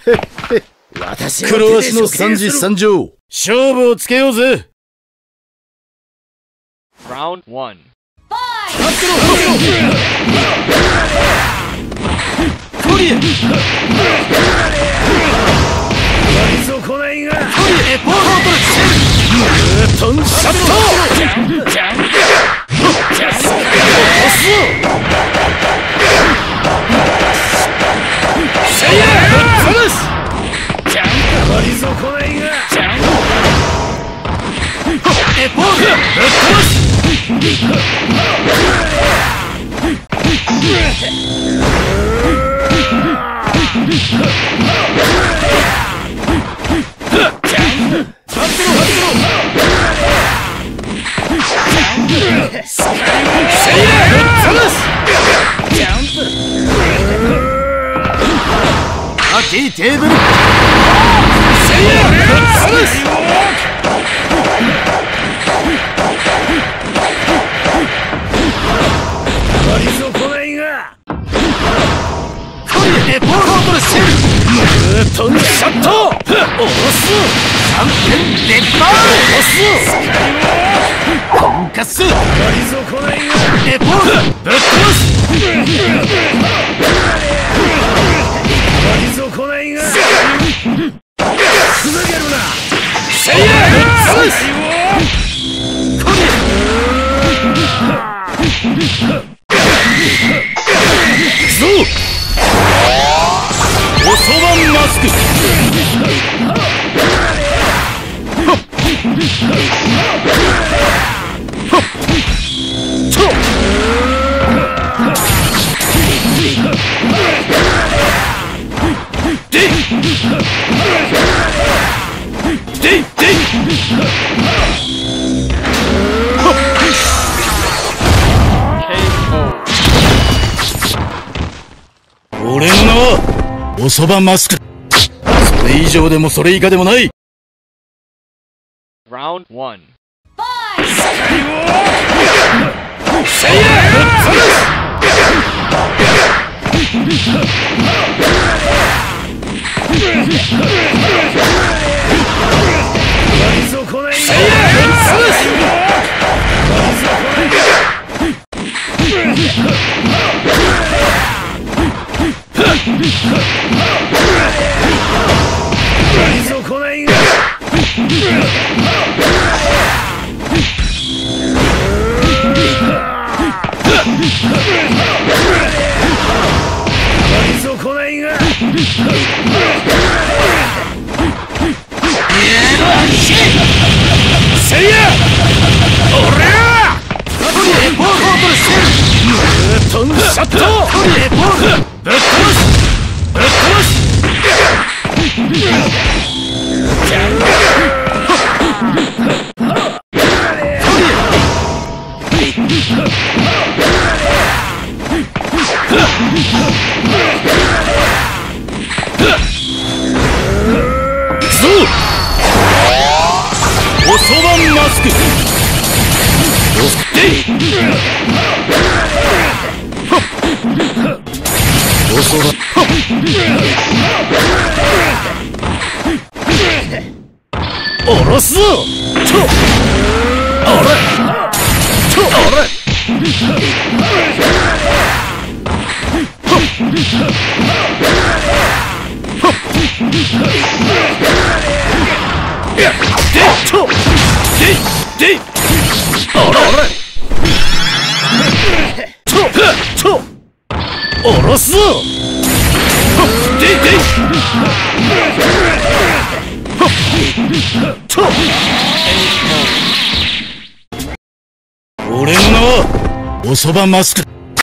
黒足の三次参上。勝負をつけようぜ。 Round 1. コリエ。 こないが。 コリエポートンシャット。テーブル。トンシャット。おろす。3点レッパー。おろす。コンカス。エポール。ぶっ飛ばす。こないが。ふざけるな。せいや。ぞ。おそばマスク。俺の名はおそばマスク。それ以上でもそれ以下でもない。 Round 1. おそばマスク。おそば。おろすぞ。おれ。おろすぞ。俺の名はおそばマスク。